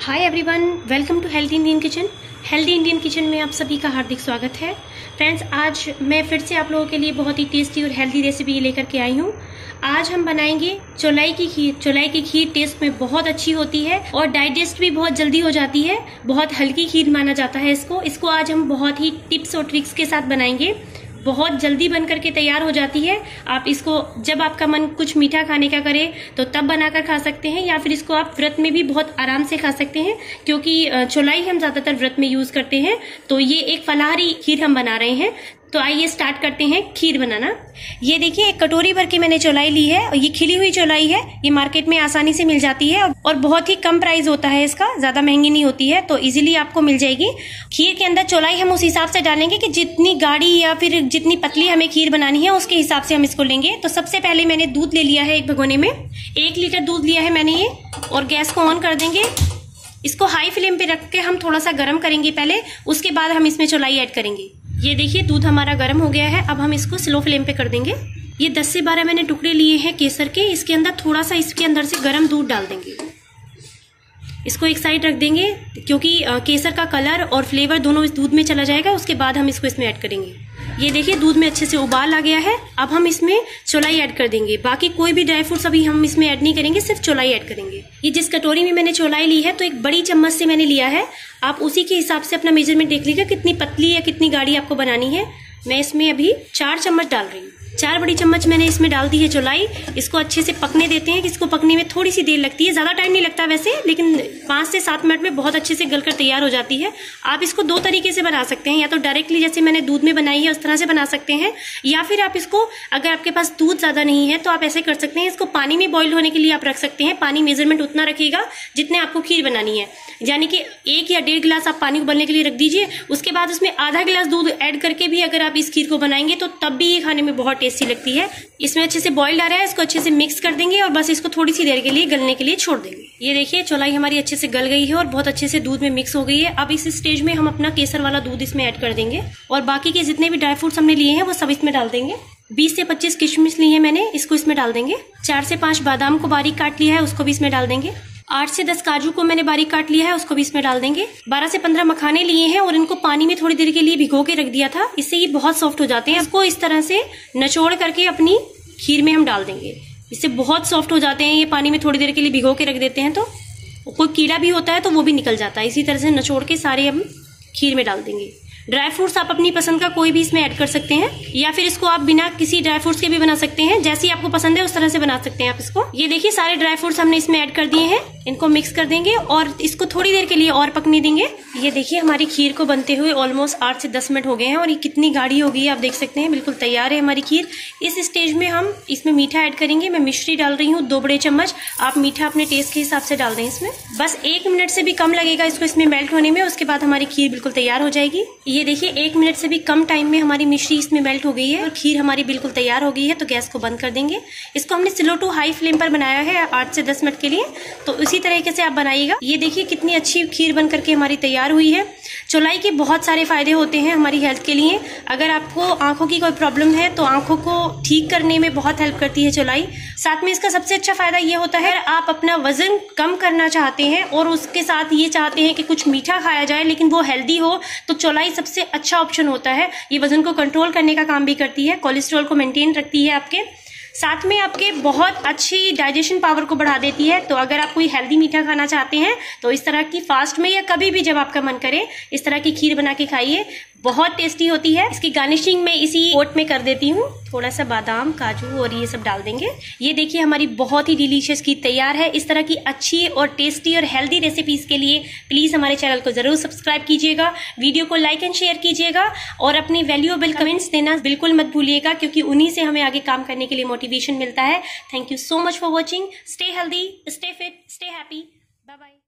Hi everyone, welcome to healthy Indian kitchen. Healthy Indian kitchen में आप सभी का हार्दिक स्वागत है। फ्रेंड्स, आज मैं फिर से आप लोगों के लिए बहुत ही टेस्टी और हेल्दी रेसिपी लेकर के आई हूँ। आज हम बनाएंगे चौलाई की खीर। चौलाई की खीर टेस्ट में बहुत अच्छी होती है और डाइजेस्ट भी बहुत जल्दी हो जाती है। बहुत हल्की खीर माना जाता है इसको आज हम बहुत ही टिप्स और ट्रिक्स के साथ बनाएंगे। बहुत जल्दी बन करके तैयार हो जाती है। आप इसको जब आपका मन कुछ मीठा खाने का करे तो तब बनाकर खा सकते हैं, या फिर इसको आप व्रत में भी बहुत आराम से खा सकते हैं, क्योंकि चौलाई हम ज्यादातर व्रत में यूज करते हैं। तो ये एक फलाहारी खीर हम बना रहे हैं। तो आइए स्टार्ट करते हैं खीर बनाना। ये देखिए, एक कटोरी भर के मैंने चौलाई ली है और ये खिली हुई चौलाई है। ये मार्केट में आसानी से मिल जाती है और बहुत ही कम प्राइस होता है इसका, ज्यादा महंगी नहीं होती है, तो इजीली आपको मिल जाएगी। खीर के अंदर चौलाई हम उस हिसाब से डालेंगे कि जितनी गाढ़ी या फिर जितनी पतली हमें खीर बनानी है उसके हिसाब से हम इसको लेंगे। तो सबसे पहले मैंने दूध ले लिया है एक भगोने में। 1 लीटर दूध लिया है मैंने ये, और गैस को ऑन कर देंगे। इसको हाई फ्लेम पे रख के हम थोड़ा सा गर्म करेंगे पहले, उसके बाद हम इसमें चौलाई ऐड करेंगे। ये देखिए, दूध हमारा गर्म हो गया है। अब हम इसको स्लो फ्लेम पे कर देंगे। ये 10 से 12 मैंने टुकड़े लिए हैं केसर के। इसके अंदर थोड़ा सा इसके अंदर से गर्म दूध डाल देंगे। इसको एक साइड रख देंगे, क्योंकि केसर का कलर और फ्लेवर दोनों इस दूध में चला जाएगा। उसके बाद हम इसको इसमें ऐड करेंगे। ये देखिए, दूध में अच्छे से उबाल आ गया है। अब हम इसमें चौलाई ऐड कर देंगे। बाकी कोई भी ड्राई फ्रूट्स अभी हम इसमें ऐड नहीं करेंगे, सिर्फ चौलाई ऐड करेंगे। ये जिस कटोरी में मैंने चौलाई ली है, तो एक बड़ी चम्मच से मैंने लिया है। आप उसी के हिसाब से अपना मेजरमेंट देख लीजिएगा कितनी पतली या कितनी गाढ़ी आपको बनानी है। मैं इसमें अभी 4 चम्मच डाल रही हूँ। 4 बड़ी चम्मच मैंने इसमें डाल दी है चौलाई। इसको अच्छे से पकने देते हैं। इसको पकने में थोड़ी सी देर लगती है, ज्यादा टाइम नहीं लगता वैसे, लेकिन 5 से 7 मिनट में बहुत अच्छे से गलकर तैयार हो जाती है। आप इसको 2 तरीके से बना सकते हैं, या तो डायरेक्टली जैसे मैंने दूध में बनाई है उस तरह से बना सकते हैं, या फिर आप इसको, अगर आपके पास दूध ज्यादा नहीं है तो आप ऐसे कर सकते हैं, इसको पानी में बॉईल होने के लिए आप रख सकते हैं। पानी मेजरमेंट उतना रखिएगा जितने आपको खीर बनानी है, यानी कि 1 या 1.5 गिलास आप पानी उबलने के लिए रख दीजिए। उसके बाद उसमें आधा गिलास दूध ऐड करके भी अगर आप इस खीर को बनाएंगे तो तब भी ये खाने में बहुत टेस्टी लगती है। इसमें अच्छे से बॉइल्ड आ रहा है, इसको अच्छे से मिक्स कर देंगे और बस इसको थोड़ी सी देर के लिए गलने के लिए छोड़ देंगे। ये देखिए, चौलाई हमारी अच्छे से गल गई है और बहुत अच्छे से दूध में मिक्स हो गई है। अब इस स्टेज में हम अपना केसर वाला दूध इसमें ऐड कर देंगे और बाकी के जितने भी ड्राई फ्रूट्स हमने लिए हैं वो सब इसमें डाल देंगे। 20 से 25 किशमिश ली है मैंने, इसको इसमें डाल देंगे। 4 से 5 बादाम को बारीक काट लिया है, उसको भी इसमें डाल देंगे। 8 से 10 काजू को मैंने बारीक काट लिया है, उसको भी इसमें डाल देंगे। 12 से 15 मखाने लिए हैं और इनको पानी में थोड़ी देर के लिए भिगो के रख दिया था, इससे ये बहुत सॉफ्ट हो जाते हैं। इसको इस तरह से निचोड़ करके अपनी खीर में हम डाल देंगे। इससे बहुत सॉफ्ट हो जाते हैं। ये पानी में थोड़ी देर के लिए भिगो के रख देते हैं तो कोई कीड़ा भी होता है तो वो भी निकल जाता है। इसी तरह से निचोड़ के सारे हम खीर में डाल देंगे। ड्राई फ्रूट्स आप अपनी पसंद का कोई भी इसमें ऐड कर सकते हैं, या फिर इसको आप बिना किसी ड्राई फ्रूट्स के भी बना सकते हैं। जैसी आपको पसंद है उस तरह से बना सकते हैं आप इसको। ये देखिए, सारे ड्राई फ्रूट्स हमने इसमें ऐड कर दिए हैं। इनको मिक्स कर देंगे और इसको थोड़ी देर के लिए और पकने देंगे। ये देखिए, हमारी खीर को बनते हुए ऑलमोस्ट 8 से 10 मिनट हो गए हैं और ये कितनी गाढ़ी हो गई है आप देख सकते हैं। बिल्कुल तैयार है हमारी खीर। इस स्टेज में हम इसमें मीठा ऐड करेंगे। मैं मिश्री डाल रही हूँ 2 बड़े चम्मच। आप मीठा अपने टेस्ट के हिसाब से डाल दें इसमें। बस 1 मिनट से भी कम लगेगा इसको इसमें मेल्ट होने में। उसके बाद हमारी खीर बिल्कुल तैयार हो जाएगी। ये देखिए, 1 मिनट से भी कम टाइम में हमारी मिश्री इसमें मेल्ट हो गई है और खीर हमारी बिल्कुल तैयार हो गई है। तो गैस को बंद कर देंगे। इसको हमने स्लो टू हाई फ्लेम पर बनाया है 8 से 10 मिनट के लिए, तो इसी तरीके से आप बनाइएगा। ये देखिए, कितनी अच्छी खीर बन करके हमारी तैयार हुई है। चौलाई के बहुत सारे फायदे होते हैं हमारी हेल्थ के लिए। अगर आपको आंखों की कोई प्रॉब्लम है तो आंखों को ठीक करने में बहुत हेल्प करती है चौलाई। साथ में इसका सबसे अच्छा फायदा ये होता है, आप अपना वजन कम करना चाहते हैं और उसके साथ ये चाहते हैं कि कुछ मीठा खाया जाए लेकिन वो हेल्दी हो, तो चौलाई सबसे अच्छा ऑप्शन होता है। ये वजन को कंट्रोल करने का काम भी करती है, कोलेस्ट्रॉल को मेंटेन रखती है आपके, साथ में आपके बहुत अच्छी डाइजेशन पावर को बढ़ा देती है। तो अगर आप कोई हेल्दी मीठा खाना चाहते हैं तो इस तरह की फास्ट में या कभी भी जब आपका मन करे इस तरह की खीर बना के खाइए, बहुत टेस्टी होती है। इसकी गार्निशिंग मैं इसी पोट में कर देती हूँ। थोड़ा सा बादाम, काजू और ये सब डाल देंगे। ये देखिए, हमारी बहुत ही डिलीशियस खीर तैयार है। इस तरह की अच्छी और टेस्टी और हेल्दी रेसिपीज के लिए प्लीज हमारे चैनल को जरूर सब्सक्राइब कीजिएगा, वीडियो को लाइक एंड शेयर कीजिएगा और अपनी वैल्यूएबल कमेंट्स देना बिल्कुल मत भूलिएगा, क्योंकि उन्हीं से हमें आगे काम करने के लिए मोटिवेशन मिलता है। Thank you so much for watching. Stay healthy, stay fit, stay happy. Bye bye.